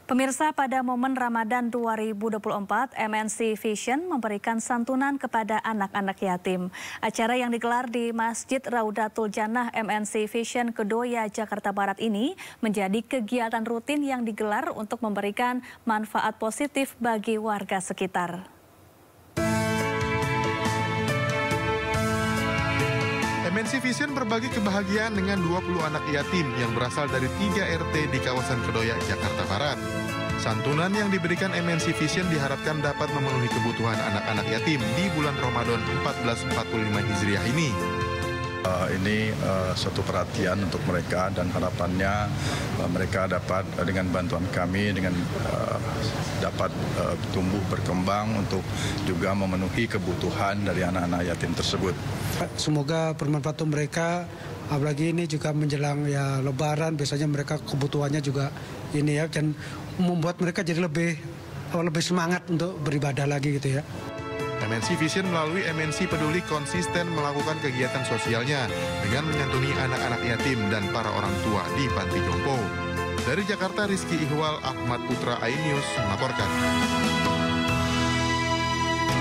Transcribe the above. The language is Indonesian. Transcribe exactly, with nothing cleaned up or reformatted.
Pemirsa, pada momen Ramadan dua ribu dua puluh empat, M N C Vision memberikan santunan kepada anak-anak yatim. Acara yang digelar di Masjid Raudatul Jannah M N C Vision Kedoya, Jakarta Barat ini menjadi kegiatan rutin yang digelar untuk memberikan manfaat positif bagi warga sekitar. M N C Vision berbagi kebahagiaan dengan dua puluh anak yatim yang berasal dari tiga R T di kawasan Kedoya, Jakarta Barat. Santunan yang diberikan M N C Vision diharapkan dapat memenuhi kebutuhan anak-anak yatim di bulan Ramadan seribu empat ratus empat puluh lima Hijriah ini. Uh, ini uh, suatu perhatian untuk mereka dan harapannya uh, mereka dapat uh, dengan bantuan kami dengan uh, dapat uh, tumbuh berkembang untuk juga memenuhi kebutuhan dari anak-anak yatim tersebut. Semoga bermanfaat untuk mereka, apalagi ini juga menjelang ya Lebaran, biasanya mereka kebutuhannya juga ini ya, dan membuat mereka jadi lebih lebih semangat untuk beribadah lagi gitu ya. M N C Vision melalui M N C Peduli konsisten melakukan kegiatan sosialnya dengan menyantuni anak-anak yatim dan para orang tua di panti jompo. Dari Jakarta, Rizky Ihwal, Ahmad Putra, iNews melaporkan.